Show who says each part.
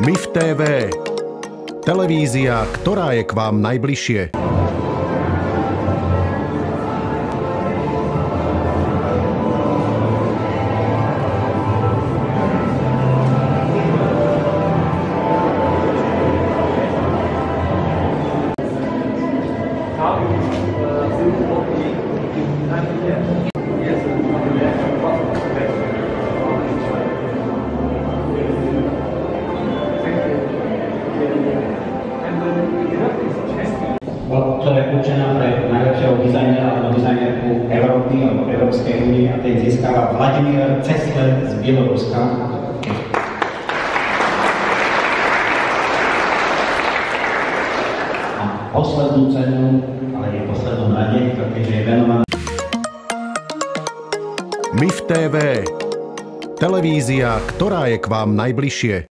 Speaker 1: MIF TV. Televízia, ktorá je k vám najbližšie.
Speaker 2: Čo je určená pre najlepšieho dizajnera alebo dizajnerku Európy alebo Európskej únie a ten získava Vladimír Cesler z Bieloruska. A poslednú cenu, ale je poslednou rade, keďže je venovaná
Speaker 1: MIF TV. Televízia, ktorá je k vám najbližšie.